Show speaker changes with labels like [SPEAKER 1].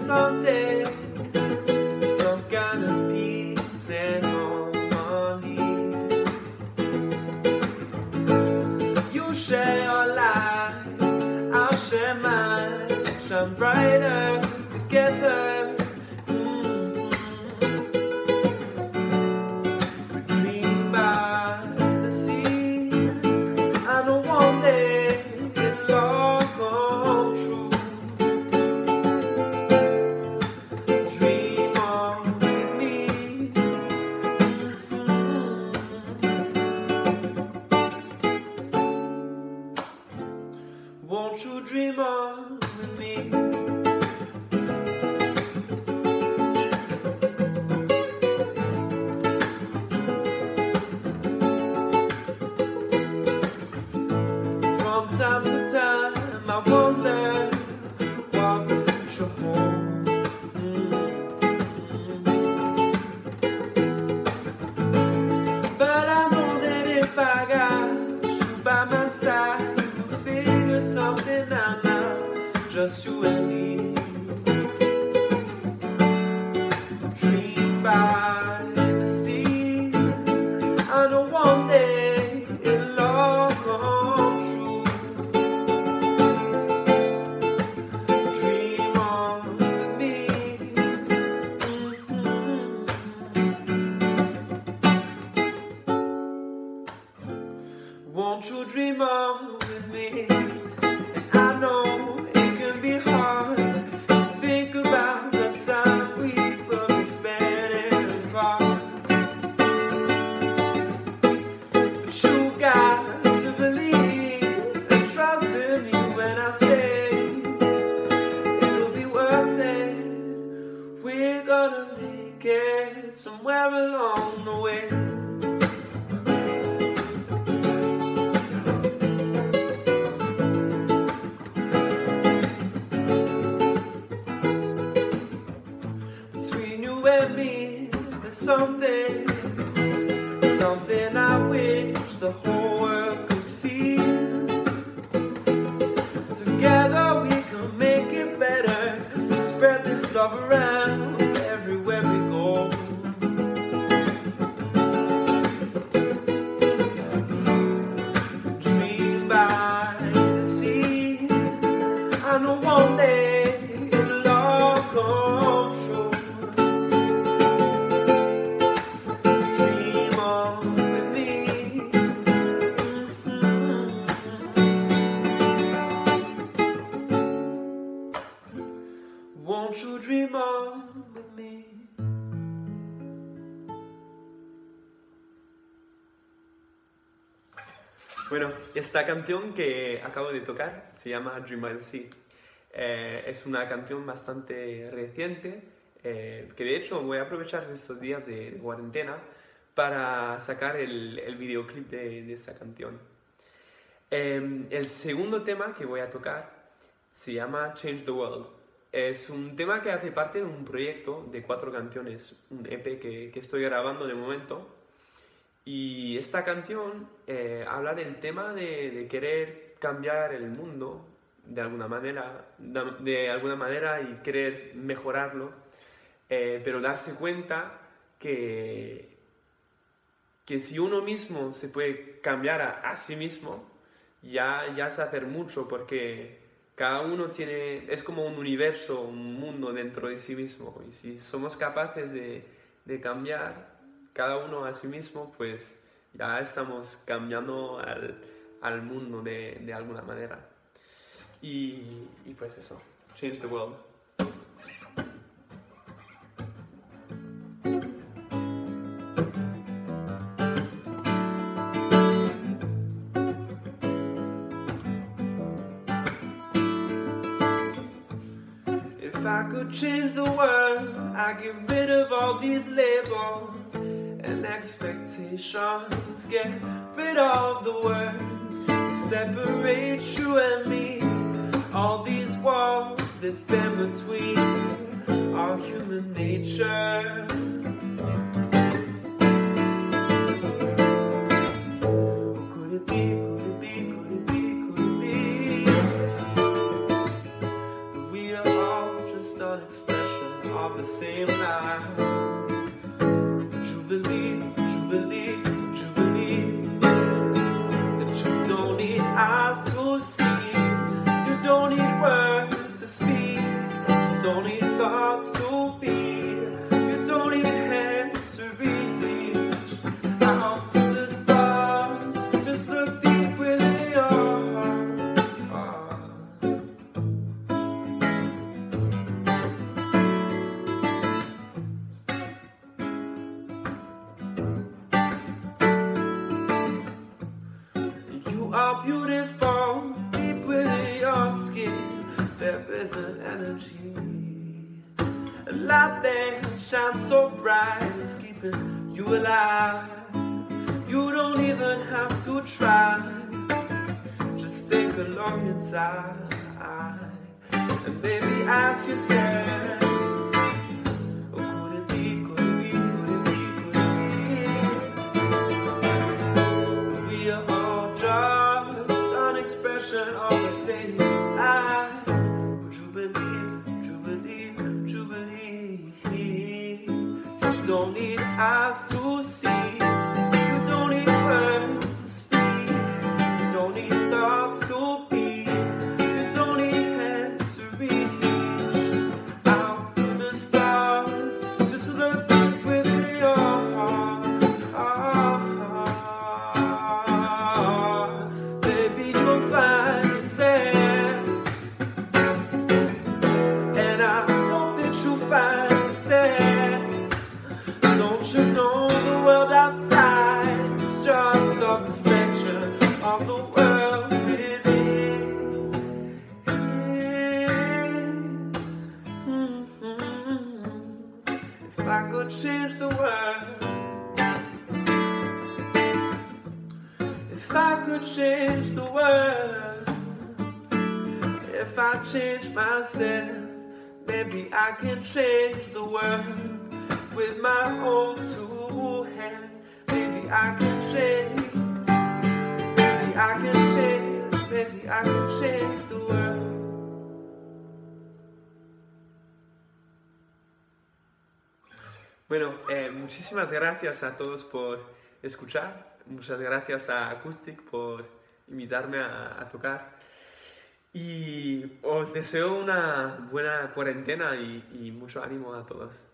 [SPEAKER 1] someday, some kind of peace and harmony. You share your light, I'll share mine, shine brighter together. Won't you dream on with me? From time to time I wonder what the future holds. But I know that if I got you by my side, something I know, just you and me. Dream by the sea, I know one day it'll all come true. Dream on with me. Won't you dream on with me? I know it can be hard to think about the time we both spent apart. But you got to believe and trust in me when I say it'll be worth it. We're gonna make it somewhere along the way. And me, there's something I wish the whole world could feel. Together we can make it better, spread this love around everywhere we go. Dream by the sea, I know one day it'll all come true. Won't you dream on with me? Bueno, esta canción que acabo de tocar se llama Dream by the Sea. Es una canción bastante reciente, que de hecho voy a aprovechar estos días de cuarentena para sacar el videoclip de esta canción. El segundo tema que voy a tocar se llama Change the World. Es un tema que hace parte de un proyecto de 4 canciones, un EP que estoy grabando de momento. Y esta canción habla del tema de querer cambiar el mundo de alguna manera y querer mejorarlo, pero darse cuenta que si uno mismo se puede cambiar a sí mismo, ya es hacer mucho, porque cada uno es como un universo, un mundo dentro de sí mismo. Y si somos capaces de cambiar cada uno a sí mismo, pues ya estamos cambiando al mundo de alguna manera. Y pues eso, change the world. If I could change the world, I'd get rid of all these labels and expectations. Get rid of the words that separate you and me. All these walls that stand between our human nature. Could it be, could it be, could it be, could it be? We are all just unexpressed. walk the same line. Would you believe, would you believe, would you believe that you don't need eyes to see, you don't need words to speak, you don't need thoughts to be, you don't need hands to reach out to the stars. Just look deep within your heart. You are beautiful, deep within your skin. There is an energy, a light that shines so bright, it's keeping you alive. You don't even have to try, just take a look inside and maybe ask yourself, oh, could it be, could it be, could it be, could it be? We are all just an expression of the same life. Would you believe, would you believe, would you believe? You don't need eyes to see, you don't need words to speak, you don't need thoughts to be, you don't need hands to reach out to the stars. Just look within your heart. Baby, you'll find yourself, and I hope that you'll find yourself. Don't you know the world outside is just a reflection of the world within? If I could change the world, if I could change the world, if I change myself, maybe I can change the world with my own two hands. Maybe I can change, maybe I can change, maybe I can change the world. Bueno, muchísimas gracias a todos por escuchar. Muchas gracias a Acoustic por invitarme a tocar. Y os deseo una buena cuarentena y mucho ánimo a todos.